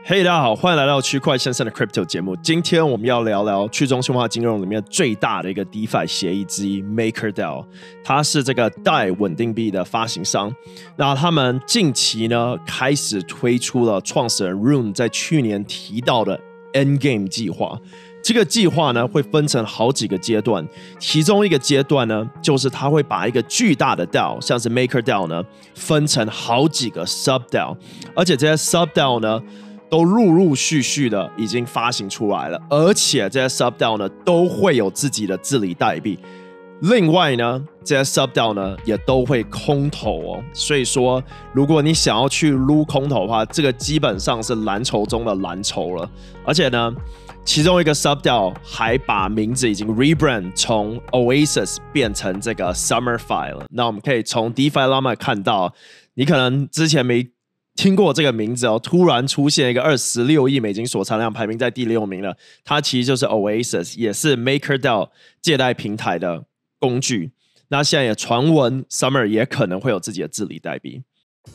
嘿、大家好，欢迎来到区块先生的 Crypto 节目。今天我们要聊聊去中心化金融里面最大的一个 DeFi 协议之一 MakerDAO， 它是这个 DAI 稳定币的发行商。那他们近期呢开始推出了创始人 Rune 在去年提到的 Endgame 计划。这个计划呢会分成好几个阶段，其中一个阶段呢就是他会把一个巨大的 DAO， 像是 MakerDAO 呢分成好几个 Sub DAO， 而且这些 Sub DAO 呢都陆续的已经发行出来了，而且这些 Sub DAO 呢都会有自己的治理代币。另外呢，这些 Sub DAO 呢也都会空投哦，所以说如果你想要去撸空投的话，这个基本上是蓝筹中的蓝筹了。而且呢，其中一个 Sub DAO 还把名字已经 rebrand 从 Oasis 变成这个 Summerfi 了。那我们可以从 DeFi Llama 看到，你可能之前没听过这个名字哦，突然出现一个26亿美金锁仓量，排名在第6名了。它其实就是 Oasis， 也是 MakerDAO 借贷平台的工具。那现在也传闻 Summer 也可能会有自己的治理代币。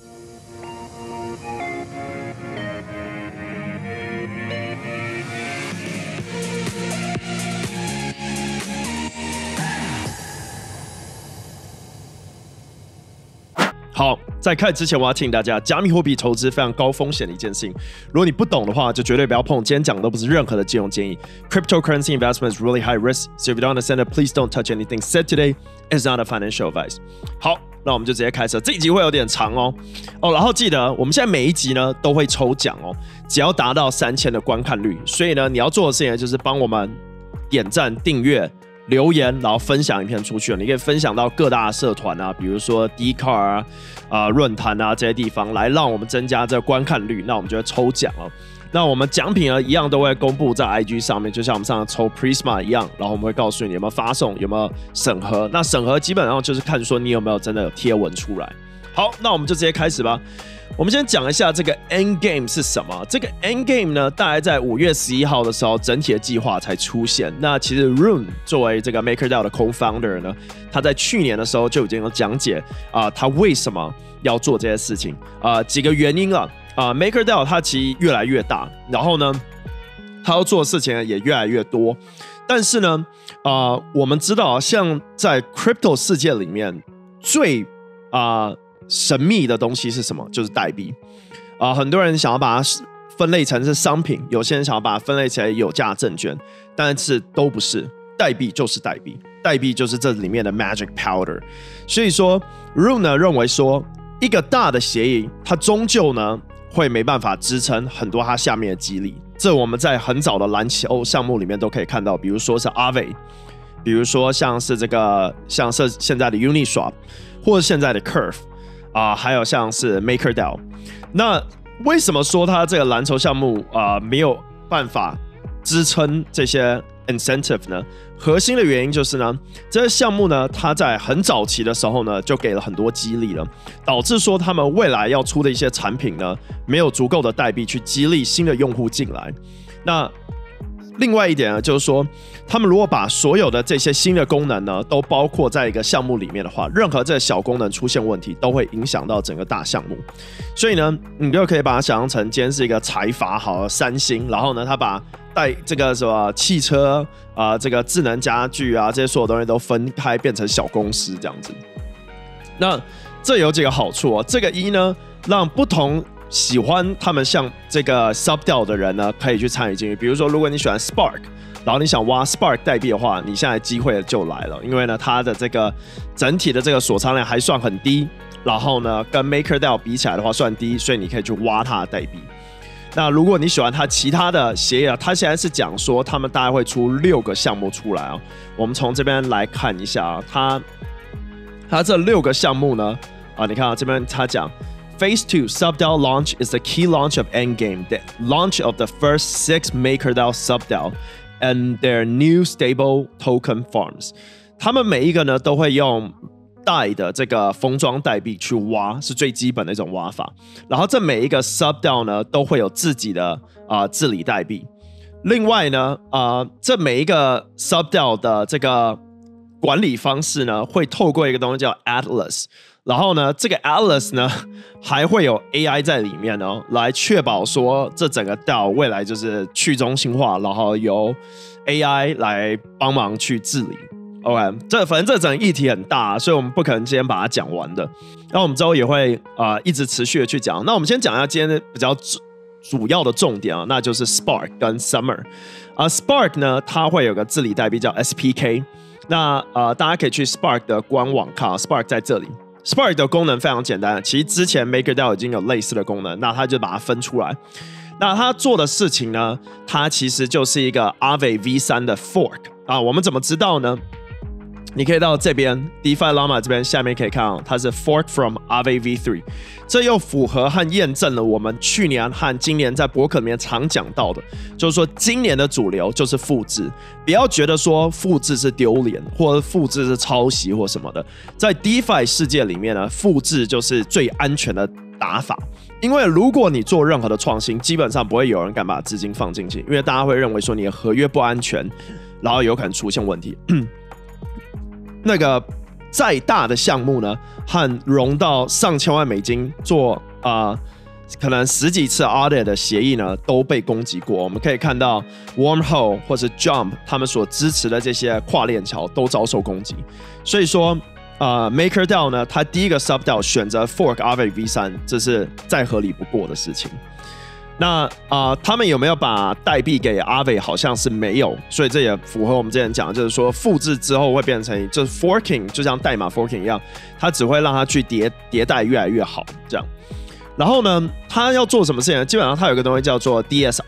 好，在开始之前，我要提醒大家，加密货币投资非常高风险的一件事情。如果你不懂的话，就绝对不要碰。今天讲的都不是任何的金融建议。Cryptocurrency investment is really high risk, so if you don't understand it, please don't touch anything said today. It's not a financial advice. 好，那我们就直接开始。这一集会有点长哦。然后记得我们现在每一集呢都会抽奖哦，只要达到3000的观看率。所以呢，你要做的事情就是帮我们点赞、订阅、留言，然后分享影片出去。你可以分享到各大社团啊，比如说 Dcard 论坛啊这些地方，来让我们增加这个观看率。那我们就会抽奖了。那我们奖品呢，一样都会公布在 IG 上面，就像我们上次抽 Prisma 一样。然后我们会告诉你有没有发送，有没有审核。那审核基本上就是看说你有没有真的有贴文出来。好，那我们就直接开始吧。我们先讲一下这个 Endgame 是什么。这个 Endgame 呢，大概在5月11号的时候，整体的计划才出现。那其实 Rune 作为这个 MakerDAO 的 co-founder 呢，他在去年的时候就已经有讲解他为什么要做这些事情几个原因了MakerDAO 它其实越来越大，然后呢，他要做的事情也越来越多。但是呢，我们知道像在 Crypto 世界里面最神秘的东西是什么？就是代币很多人想要把它分类成是商品，有些人想要把它分类起来有价证券，但是都不是。代币就是代币，代币就是这里面的 magic powder。所以说 Rune 呢认为说，一个大的协议它终究呢会没办法支撑很多它下面的激励。这我们在很早的蓝筹项目里面都可以看到，比如说是 Aave， 比如说像是现在的 Uniswap， 或者现在的 Curve还有像是 MakerDAO。 那为什么说它这个蓝筹项目没有办法支撑这些 incentive 呢？核心的原因就是呢，这些项目呢，它在很早期的时候呢，就给了很多激励了，导致说他们未来要出的一些产品呢，没有足够的代币去激励新的用户进来。那另外一点呢，就是说，他们如果把所有的这些新的功能呢，都包括在一个项目里面的话，任何这个小功能出现问题，都会影响到整个大项目。所以呢，你就可以把它想象成，今天是一个财阀好三星，然后呢，他把这个什么汽车这个智能家具这些所有东西都分开变成小公司这样子。那这有几个好处这个呢，让不同喜欢他们像这个 Sub DAO 的人呢，可以去参与进去。比如说，如果你喜欢 Spark， 然后你想挖 Spark 代币的话，你现在机会就来了，因为呢，它的这个整体的这个锁仓量还算很低，然后呢，跟 MakerDAO 比起来的话算低，所以你可以去挖它的代币。那如果你喜欢它其他的协议它现在是讲说他们大概会出6个项目出来我们从这边来看一下它这6个项目呢你看这边它讲。Phase 2 Sub DAO launch is the key launch of Endgame, the launch of the first 6 MakerDAO Sub DAO and their new stable token farms. 他们每一个呢都会用DAI 的这个封装代币去挖，是最基本的一种挖法。然后这每一个 Sub DAO 呢都会有自己的治理代币。另外呢这每一个 Sub DAO 的这个管理方式呢，会透过一个东西叫 Atlas， 然后呢，这个 Atlas 呢还会有 AI 在里面哦，来确保说这整个 DAO 未来就是去中心化，然后由 AI 来帮忙去治理。OK， 反正这整个议题很大，所以我们不可能今天把它讲完的。那我们之后也会一直持续的去讲。那我们先讲一下今天比较主要的重点啊，那就是 Spark 跟 Summer。Spark 呢，它会有个治理代币叫 SPK。那大家可以去 Spark 的官网看，Spark 在这里。Spark 的功能非常简单，其实之前 MakerDAO 已经有类似的功能，那它就把它分出来。那它做的事情呢，它其实就是一个 Aave V3 的 fork 啊。我们怎么知道呢？你可以到这边 DeFi Llama 这边下面可以看到，它是 fork from Aave V3， 这又符合和验证了我们去年和今年在博客里面常讲到的，就是说今年的主流就是复制，不要觉得说复制是丢脸，或者复制是抄袭或什么的，在 DeFi 世界里面呢，复制就是最安全的打法。因为如果你做任何的创新，基本上不会有人敢把资金放进去，因为大家会认为说你的合约不安全，然后有可能出现问题。那个再大的项目呢，和融到上千万美金做可能10几次 audit 的协议呢，都被攻击过。我们可以看到 Wormhole 或是 Jump 他们所支持的这些跨链桥都遭受攻击。所以说MakerDAO 呢，它第一个 subDAO 选择 fork Aave V3， 这是再合理不过的事情。那他们有没有把代币给 Aave？ 好像是没有，所以这也符合我们之前讲的，就是说复制之后会变成就是 forking， 就像代码 forking 一样，它只会让它去迭代越来越好这样。然后呢，它要做什么事情呢？基本上它有个东西叫做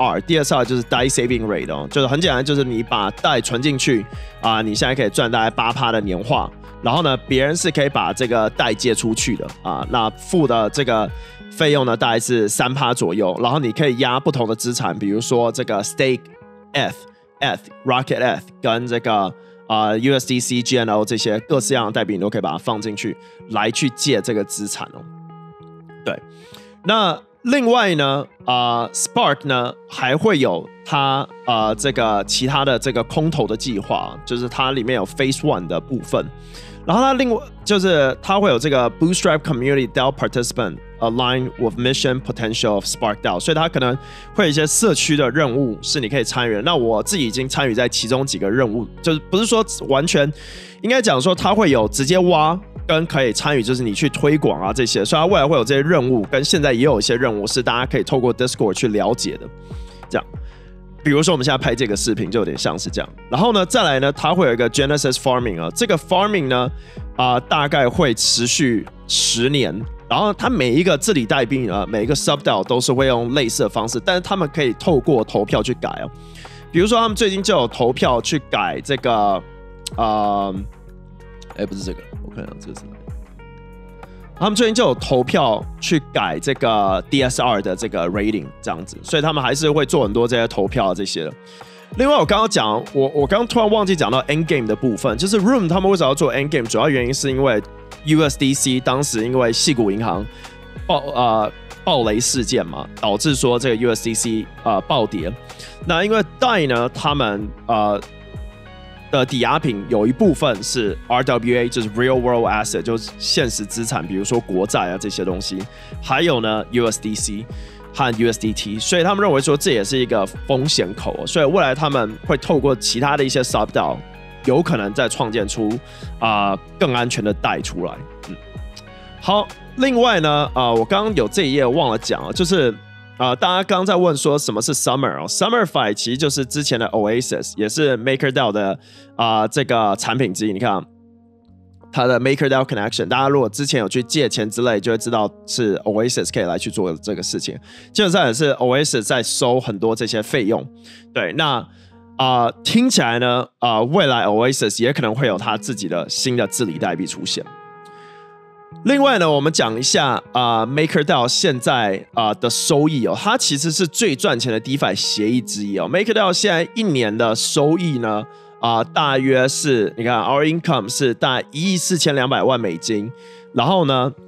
DSR 就是 DAI saving rate 哦，就是很简单，就是你把DAI存进去你现在可以赚大概 8% 的年化。然后呢，别人是可以把这个代借出去的那付的这个费用呢，大概是 3% 左右。然后你可以压不同的资产，比如说这个 Stake Rocket ETH 跟这个USDC GNO 这些各式样的代币，你都可以把它放进去来去借这个资产哦。对，那另外呢Spark 呢还会有它这个其他的这个空投的计划，就是它里面有 Phase 1的部分。然后它另外就是它会有这个 Bootstrap Community DAO Participant Align with Mission Potential of Spark DAO， 所以它可能会有一些社区的任务是你可以参与的。那我自己已经参与在其中几个任务，就是不是说完全，应该讲说它会有直接挖跟可以参与，就是你去推广这些，所以它未来会有这些任务，跟现在也有一些任务是大家可以透过 Discord 去了解的，这样。比如说我们现在拍这个视频就有点像是这样。然后呢，再来呢，它会有一个 Genesis Farming 这个 Farming 呢大概会持续10年。然后它每一个治理代币每一个 subDAO 都是会用类似的方式，但是他们可以透过投票去改比如说他们最近就有投票去改这个不是这个，我看一下这个是哪里。他们最近就有投票去改这个 DSR 的这个 rating 这样子，所以他们还是会做很多这些投票这些的。另外，我刚刚讲，我刚刚突然忘记讲到 Endgame 的部分，就是 Room 他们为什么要做 Endgame， 主要原因是因为 USDC 当时因为矽谷银行暴雷事件嘛，导致说这个 USDC 暴跌。那因为 DAI 呢，他们的抵押品有一部分是 RWA， 就是 Real World Asset， 就是现实资产，比如说国债这些东西，还有呢 USDC 和 USDT， 所以他们认为说这也是一个风险口，所以未来他们会透过其他的一些 subDAO， 有可能再创建出更安全的代出来。好，另外呢我刚刚有这一页忘了讲就是大家刚刚在问说什么是 Summerify， 其实就是之前的 Oasis， 也是 MakerDAO 的这个产品之一。你看它的 MakerDAO Connection， 大家如果之前有去借钱之类，就会知道是 Oasis 可以来去做这个事情。基本上也是 Oasis 在收很多这些费用。对，那听起来呢未来 Oasis 也可能会有它自己的新的治理代币出现。另外呢，我们讲一下MakerDAO 现在的收益它其实是最赚钱的 DeFi 协议之一MakerDAO 现在1年的收益呢大约是你看 Our Income 是大概1.42亿美金，然后呢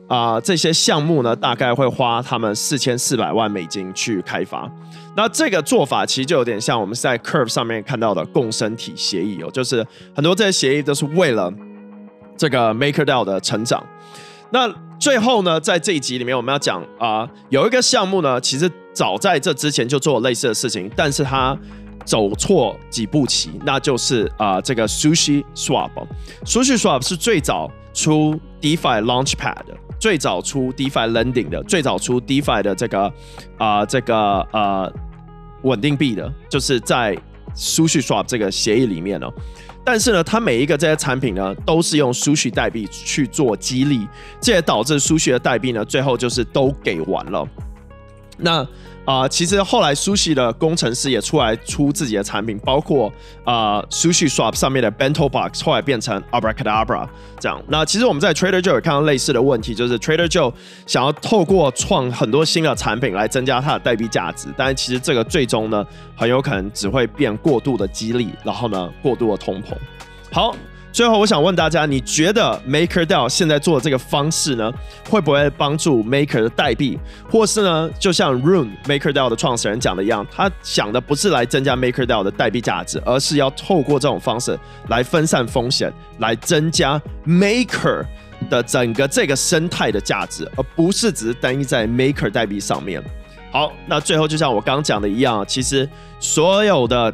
这些项目呢，大概会花他们4400万美金去开发。那这个做法其实就有点像我们在 Curve 上面看到的共生体协议哦，就是很多这些协议都是为了这个 MakerDAO 的成长。那最后呢，在这一集里面我们要讲有一个项目呢，其实早在这之前就做了类似的事情，但是它走错几步棋，那就是这个 Sushi Swap。Sushi Swap 是最早出 DeFi Launchpad 的，最早出 DeFi Lending 的，最早出 DeFi 的这个稳定币的，就是在 Sushi Swap 这个协议里面哦。但是呢，它每一个这些产品呢，都是用 Sushi 代币去做激励，这也导致 Sushi 的代币呢，最后就是都给完了。那其实后来 Sushi 的工程师也出来出自己的产品，包括Sushi Swap 上面的 Bento Box 后来变成 Abracadabra 这样。那其实我们在 Trader Joe 有看到类似的问题，就是 Trader Joe 想要透过创很多新的产品来增加它的代币价值，但是其实这个最终呢，很有可能只会变过度的激励，然后呢过度的通膨。好。最后，我想问大家，你觉得 MakerDAO 现在做的这个方式呢，会不会帮助 Maker 的代币，或是呢，就像 Rune MakerDAO 的创始人讲的一样，他想的不是来增加 MakerDAO 的代币价值，而是要透过这种方式来分散风险，来增加 Maker 的整个这个生态的价值，而不是只是单一在 Maker 代币上面。好，那最后就像我刚刚讲的一样，其实所有的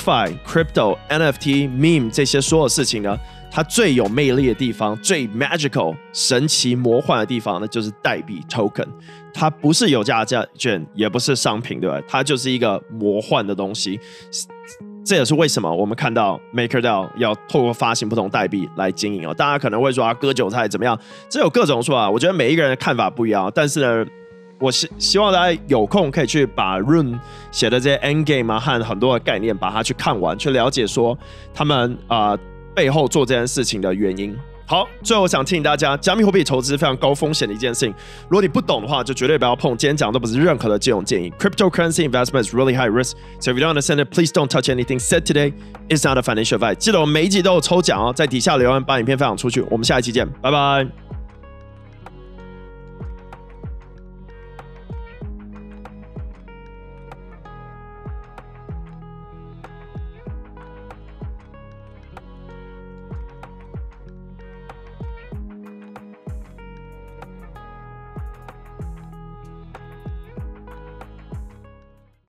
DeFi、Crypto、NFT、Meme 这些所有事情呢，它最有魅力的地方、最 magical、神奇魔幻的地方呢，就是代币 token。它不是有价券，也不是商品，对吧？它就是一个魔幻的东西。这也是为什么我们看到 MakerDAO 要透过发行不同代币来经营哦。大家可能会说割韭菜怎么样？这有各种说法，我觉得每一个人的看法不一样，但是呢。我希望大家有空可以去把 Rune 写的这些 Endgame 和很多的概念把它去看完，去了解说他们背后做这件事情的原因。好，最后我想提醒大家，加密货币投资非常高风险的一件事情，如果你不懂的话，就绝对不要碰。今天讲的都不是任何的金融建议。Cryptocurrency investment is really high risk, so if you don't understand it, please don't touch anything said today. It's not a financial advice. 记得我们每一集都有抽奖哦，在底下留言把影片分享出去。我们下一期见，拜拜。